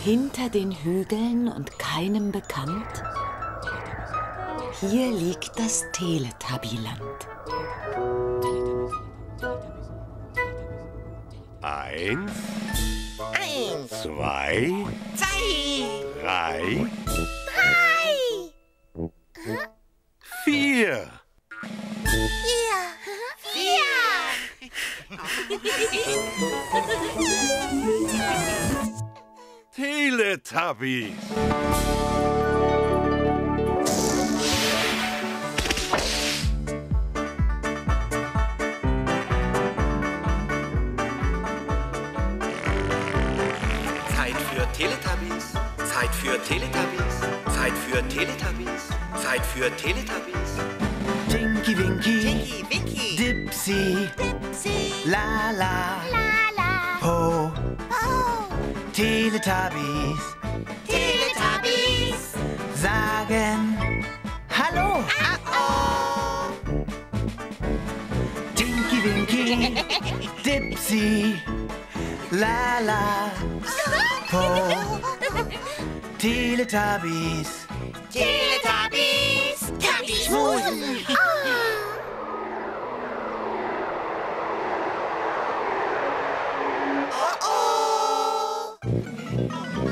Hinter den Hügeln und keinem bekannt, hier liegt das Teletubbyland. 1, 2, 3, 4. Teletubbies. Zeit für Teletubbies, Zeit für Teletubbies, Zeit für Teletubbies, Zeit für Teletubbies. Tinky Winky, Tinky Winky, Dipsy, Dipsy, Lala, Lala, Po, Po, Teletubbies Teletubbies, sagen Hallo. oh, Tinky Winky, Dipsy, Lala, Po, Teletubbies. Teletubbies, Tubbies schmusen. Oh, oh.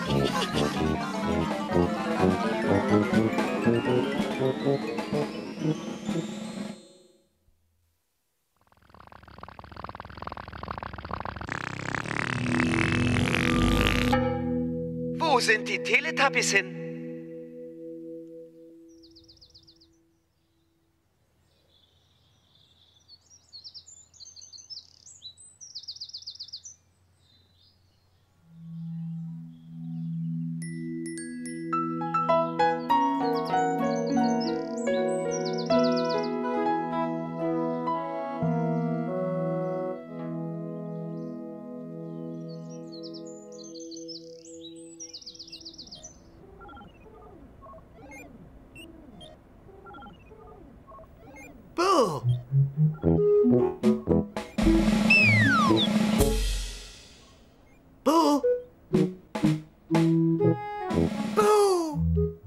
Wo sind die Teletubbies hin? Boo! Boo! Boo!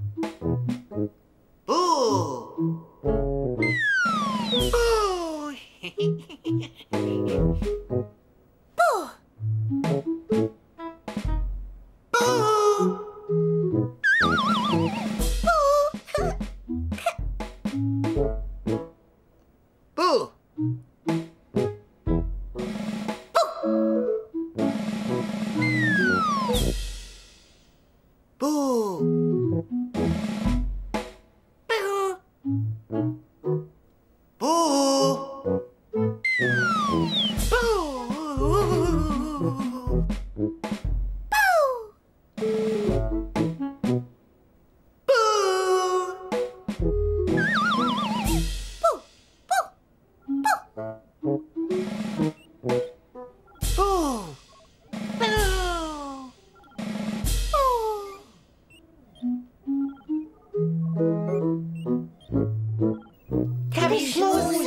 Boo! Boo! Boo! Boo! Tubbies schmusen.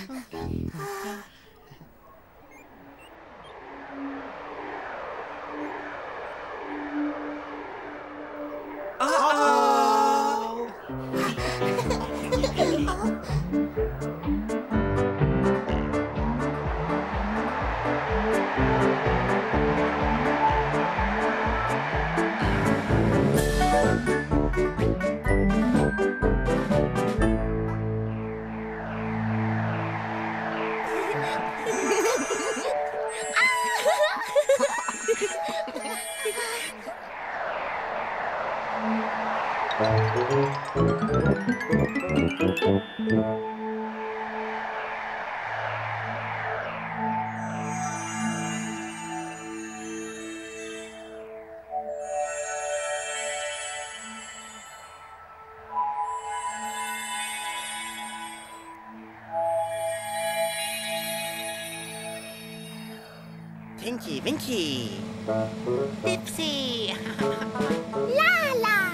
Tinky Winky. Dipsy. Lala.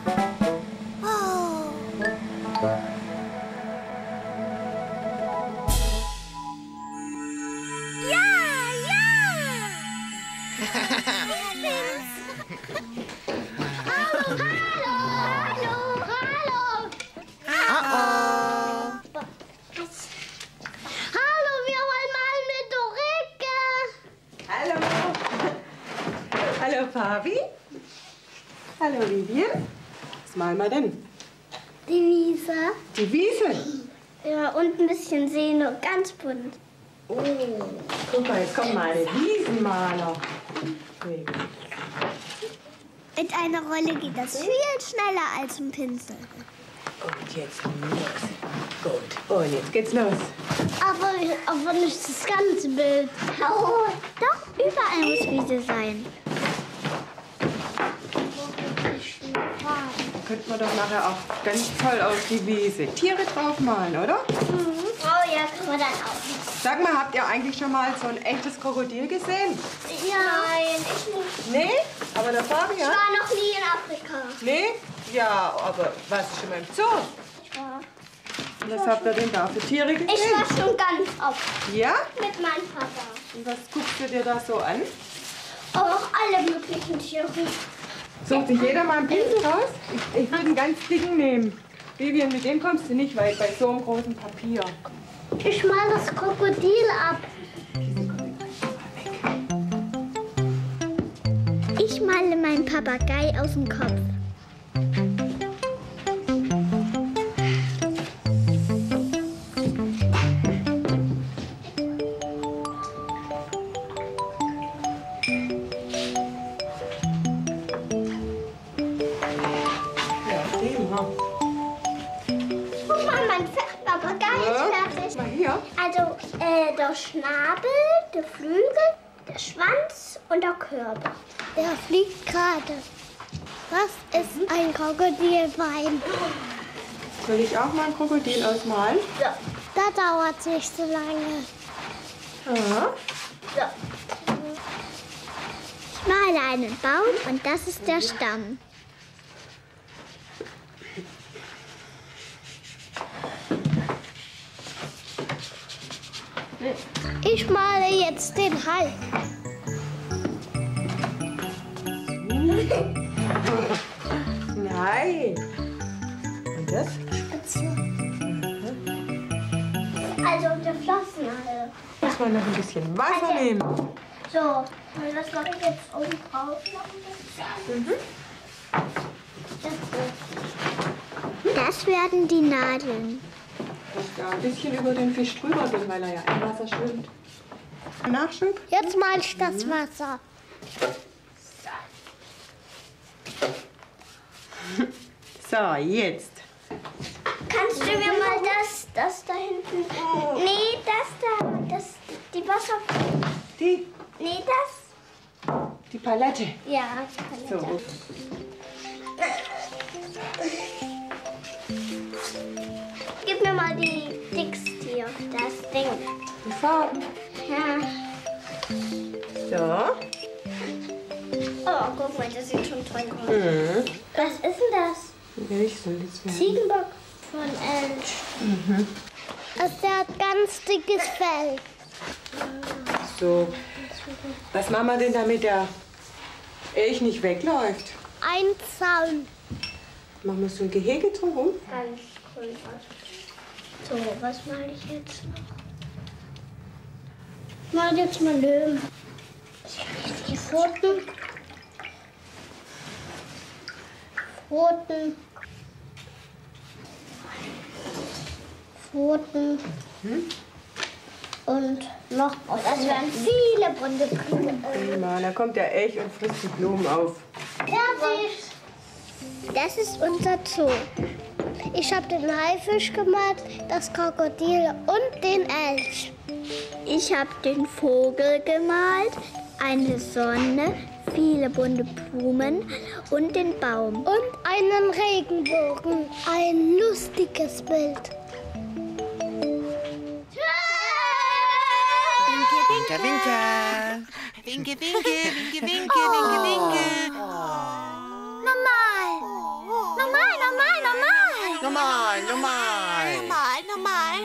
Oh. Ja, ja. Hallo, wir wollen mal mit Ulrike. Hallo. Hallo, Fabi. Hallo, Vivian. Was malen wir denn? Die Wiese. Die Wiese. Ja, und ein bisschen sehen und ganz bunt. Oh, guck mal, jetzt kommt mal eine Wiesenmaler. Mit einer Rolle geht das viel schneller als ein Pinsel. Und jetzt los. Gut, und jetzt geht's los. Aber nicht das ganze Bild. Oh, doch, überall muss Wiese sein. Könnten wir doch nachher auch ganz toll auf die Wiese Tiere draufmalen, oder? Oh ja, kann man dann auch. Sag mal, habt ihr eigentlich schon mal so ein echtes Krokodil gesehen? Ja. Nein, ich nicht. Nee? Aber der Fabi Ich hat? war noch nie in Afrika. Nee? Ja, aber warst du schon mal im Zoo? Ja. Was habt ihr denn da für Tiere gesehen? Ich war schon ganz oft Ja? mit meinem Papa. Und was guckst du dir da so an? Auch alle möglichen Tiere. Sucht sich jeder mal einen Pinsel raus? Ich würde einen ganz dicken nehmen. Vivian, mit dem kommst du nicht weit bei so einem großen Papier. Ich mal das Krokodil ab. Ich male meinen Papagei aus dem Kopf. Guck mal, mein Papagei ist fertig. Mal hier. Also der Schnabel, der Flügel, der Schwanz und der Körper. Der fliegt gerade. Das ist ein Krokodilbein. Soll ich auch mal ein Krokodil ausmalen? So. Da dauert es nicht so lange. Ja. So. Ich male einen Baum und das ist der Stamm. Ich male jetzt den Hals. Nein. Und das? Also der Flossenhalle. Muss man noch ein bisschen Wasser nehmen. So, und das mache ich jetzt oben drauf. Das werden die Nadeln. Muss da ein bisschen über den Fisch drüber gehen, weil er ja im Wasser schwimmt. Nachschub? Jetzt mal ich das Wasser. So, jetzt. Kannst du mir mal das da hinten? Nee, die Wasser. Die Nee, das. Palette. Ja, So. Gib mir mal die Dickstier, das Ding. Die Farben. Ja. So. Oh, guck mal, das sieht schon toll aus. Was ist denn das? Ich soll jetzt mal. Ziegenbock von Elch. Also der hat ganz dickes Fell. So. Was machen wir denn, damit der Elch nicht wegläuft? Ein Zaun. Machen wir so ein Gehege drumherum? Ganz cool. So, was male ich jetzt noch? Ich male jetzt mal Löwen. Die Pfoten. Pfoten. Pfoten. Und noch. Oh, das werden viele bunte Blumen. Prima, da kommt der Elch und frisst die Blumen auf. Fertig. Das ist unser Zoo. Ich habe den Haifisch gemalt, das Krokodil und den Elch. Ich habe den Vogel gemalt, eine Sonne, viele bunte Blumen und den Baum. Und einen Regenbogen. Ein lustiges Bild. Winke, winke. Winke, winke, winke, winke, winke, winke. Normal. Normal, normal, normal. Normal, normal. Normal, normal.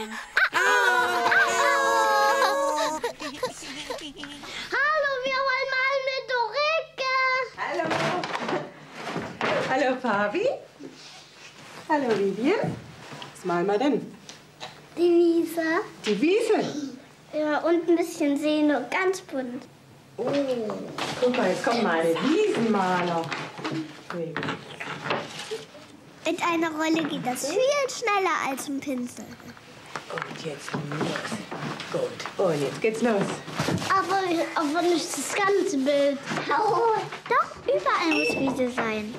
Hallo, wir wollen mal mit Ulrike. Hallo. Hallo Fabi. Hallo Vivian. Was malen wir denn? Die Wiese. Die Wiese. Ja, und ein bisschen Seen und ganz bunt. Oh, guck mal, jetzt kommt mal eine Wiesenmaler. Nee. Mit einer Rolle geht das viel schneller als ein Pinsel. Und jetzt los. Gut, und jetzt geht's los. Aber nicht das ganze Bild. Oh, doch, überall muss Wiese sein.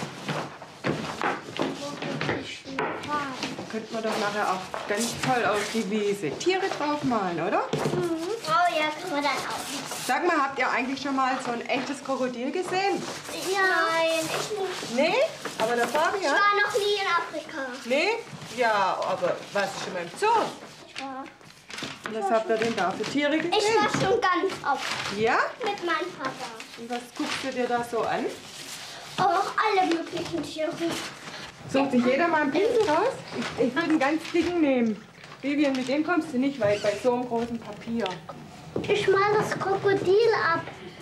Könnten wir doch nachher auch ganz toll auf die Wiese Tiere draufmalen, oder? Oh ja, kann man dann auch. Sag mal, habt ihr eigentlich schon mal so ein echtes Krokodil gesehen? Ja. Nein, ich nicht. Nee? Aber der Fabi, Ich ja? war noch nie in Afrika. Nee? Ja, aber warst du schon mal im Zoo? Ich war. Und was habt ihr denn da für Tiere gesehen? Ich war schon ganz oft Ja? mit meinem Papa. Und was guckst du dir da so an? Auch alle möglichen Tiere. Sucht sich jeder mal ein Pinsel raus? Ich würde einen ganz dicken nehmen. Vivian, mit dem kommst du nicht weit bei so einem großen Papier. Ich mal das Krokodil ab.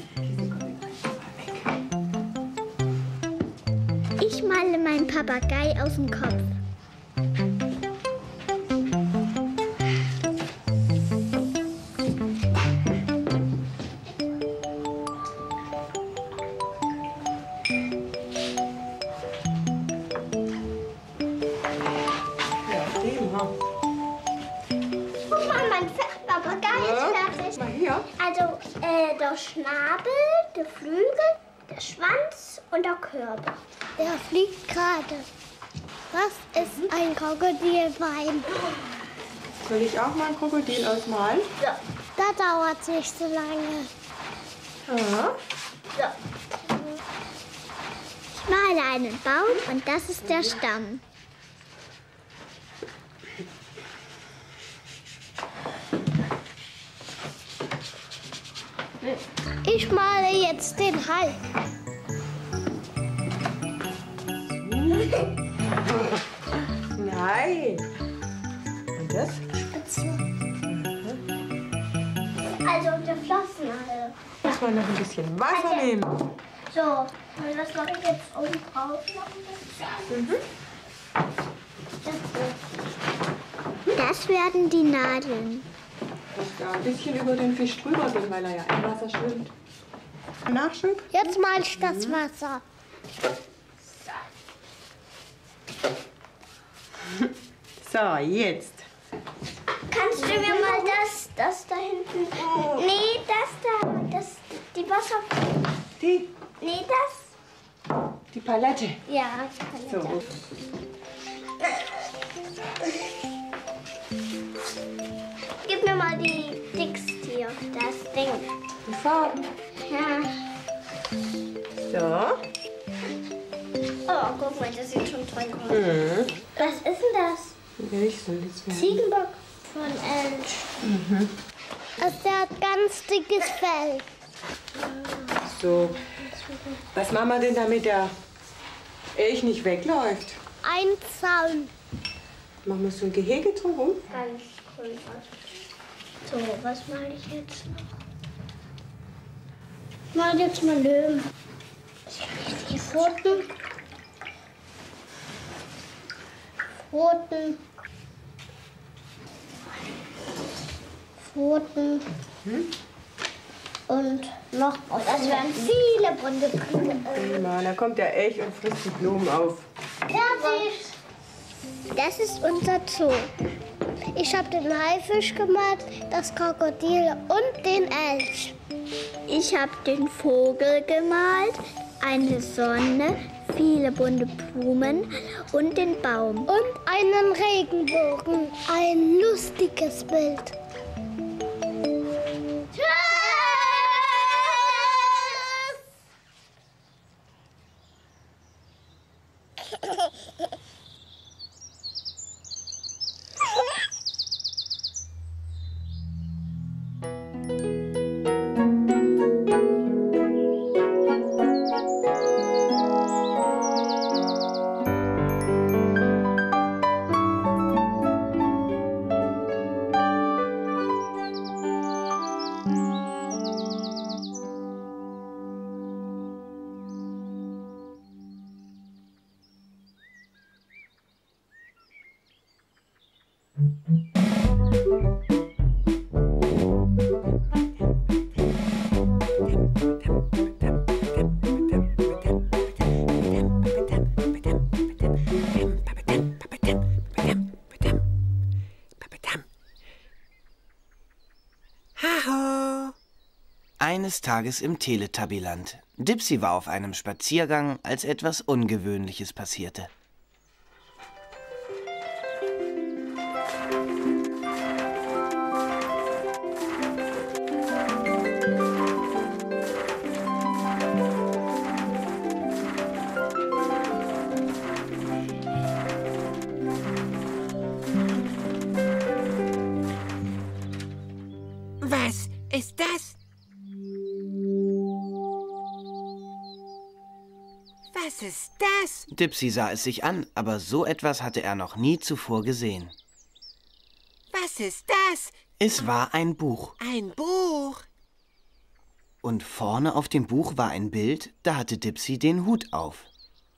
Ich male meinen Papagei aus dem Kopf. Guck mal, mein Papagei ist fertig. Mal hier. Also der Schnabel, der Flügel, der Schwanz und der Körper. Der fliegt gerade. Das ist ein Krokodilbein. Soll ich auch mal ein Krokodil ausmalen? Ja. Da dauert es nicht so lange. Ja. Ja. Ich male einen Baum und das ist der Stamm. Ich male jetzt den Hals. Nein. Und das? Spitze. Also der Flossenhalle. Muss man noch ein bisschen Wasser nehmen. So, und das mache ich jetzt oben drauf. Das werden die Nadeln. Muss da ein bisschen über den Fisch drüber gehen, weil er ja im Wasser schwimmt. Nachschub? Jetzt mal ich das Wasser. So, jetzt. Kannst du mir mal das da hinten... Nee, die Wasser... Die Nee, das... Die Palette. Ja, die Palette. So. Gib mir mal die Dicks hier, das Ding. Die Farben. Ja. So. Oh, guck mal, das sieht schon toll aus. Was ist denn das? Ich soll das werden. Ziegenbock von Elch. Also der hat ganz dickes Fell. So. Was machen wir denn, damit der Elch nicht wegläuft? Ein Zaun. Machen wir so ein Gehege drumherum? Ganz cool. So, was male ich jetzt noch? Ich male jetzt mal Löwen. Die Pfoten. Pfoten. Pfoten. Und noch. Und das werden viele bunte Blumen. Prima, da kommt der Elch und frisst die Blumen auf. Fertig. Das ist unser Zoo. Ich habe den Haifisch gemalt, das Krokodil und den Elch. Ich habe den Vogel gemalt, eine Sonne, viele bunte Blumen und den Baum. Und einen Regenbogen. Ein lustiges Bild. Eines Tages im Teletubbyland. Dipsy war auf einem Spaziergang, als etwas Ungewöhnliches passierte. Was ist das? Was ist das? Dipsy sah es sich an, aber so etwas hatte er noch nie zuvor gesehen. Was ist das? Es war ein Buch. Ein Buch. Und vorne auf dem Buch war ein Bild, da hatte Dipsy den Hut auf.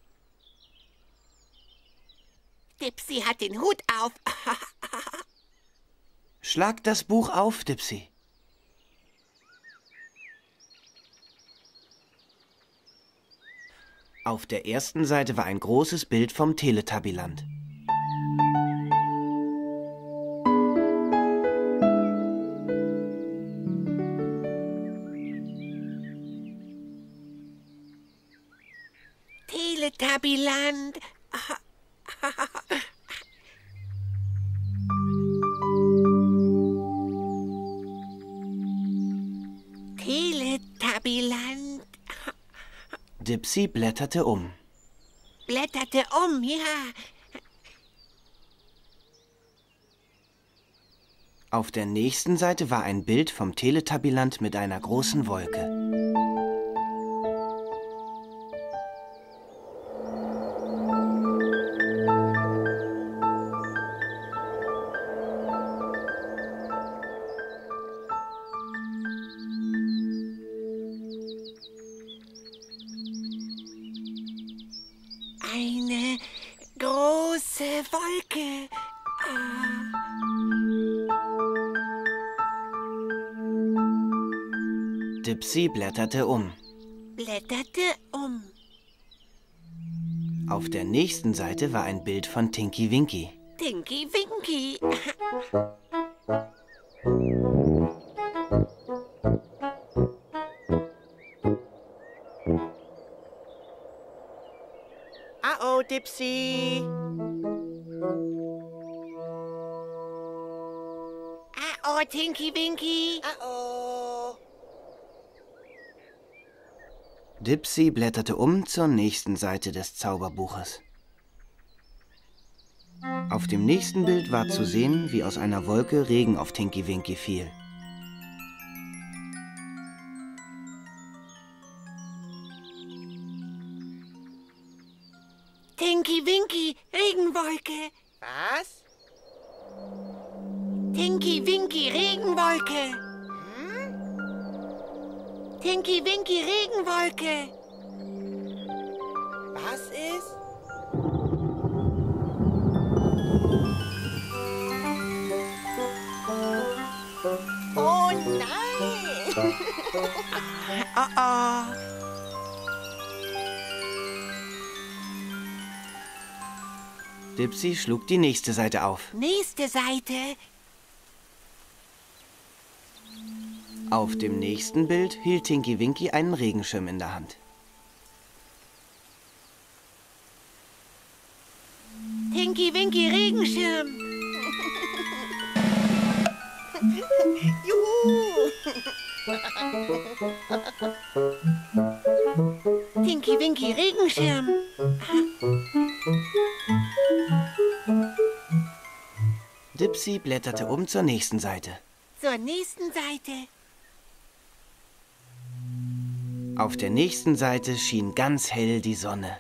Dipsy hat den Hut auf. Schlag das Buch auf, Dipsy. Auf der ersten Seite war ein großes Bild vom Teletubbyland. Teletubbyland. Teletubbyland. Dipsy blätterte um. Blätterte um, ja. Auf der nächsten Seite war ein Bild vom Teletubbyland mit einer großen Wolke. Eine große Wolke. Dipsy blätterte um. Blätterte um. Auf der nächsten Seite war ein Bild von Tinky Winky. Tinky Winky. Oh, Dipsy. Oh, Tinky Winky. Oh. Dipsy blätterte um zur nächsten Seite des Zauberbuches. Auf dem nächsten Bild war zu sehen, wie aus einer Wolke Regen auf Tinky Winky fiel. Tinky Winky, Regenwolke. Was? Tinky Winky, Regenwolke. Tinky Winky, Regenwolke. Was ist? Oh nein! Oh. Dipsy schlug die nächste Seite auf. Nächste Seite. Auf dem nächsten Bild hielt Tinky Winky einen Regenschirm in der Hand. Tinky Winky, Regenschirm. Juhu! Tinky Winky, Regenschirm. Dipsy blätterte um zur nächsten Seite. Zur nächsten Seite. Auf der nächsten Seite schien ganz hell die Sonne.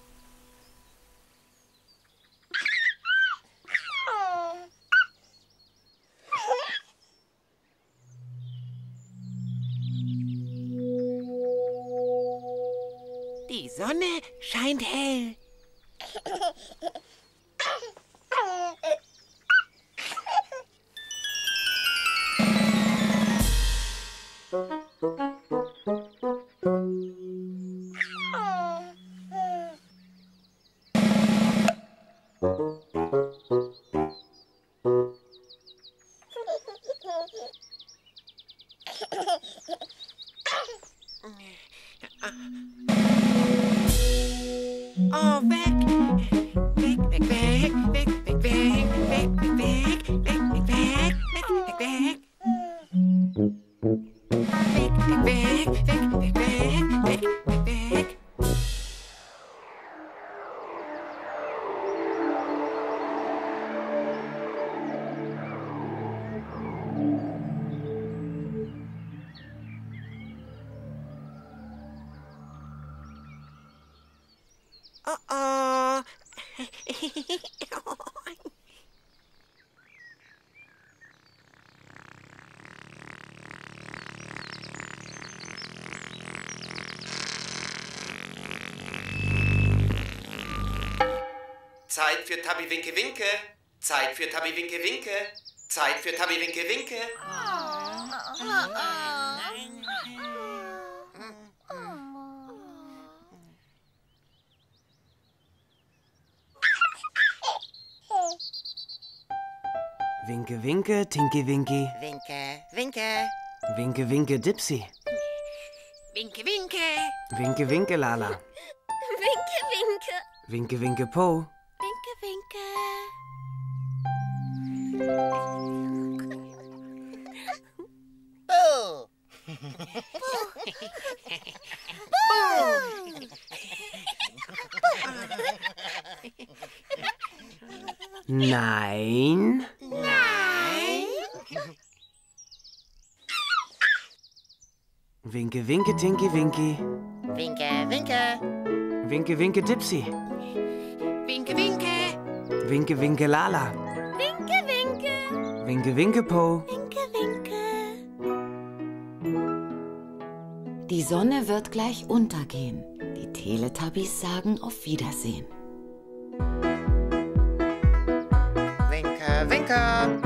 Die Sonne scheint hell. Oh, weg. Weg, weg, weg, weg, weg, weg, weg, weg, weg, weg, weg, weg, weg, weg, weg. Weg, weg, weg, weg, weg, weg, weg, weg. Oh. Zeit für Tabby Winke Winke. Zeit für Tabby Winke Winke. Zeit für Tabby Winke Winke. Winke, winke, Tinky Winky. Winke, winke. Winke, winke, Dipsy. Winke, winke. Winke, winke, Lala. Winke, winke. Winke, winke, Po. Winke, winke. Buh. Nein. Winke, winke, Tinky Winky. Winke, winke. Winke, winke, Dipsy. Winke, winke. Winke, winke, Lala. Winke, winke. Winke, winke, Po. Winke, winke. Die Sonne wird gleich untergehen. Die Teletubbies sagen auf Wiedersehen. Winke, winke.